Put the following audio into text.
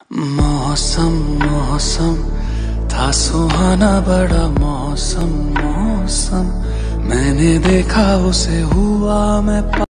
मौसम मौसम था सुहाना बड़ा मौसम मौसम, मैंने देखा उसे हुआ मैं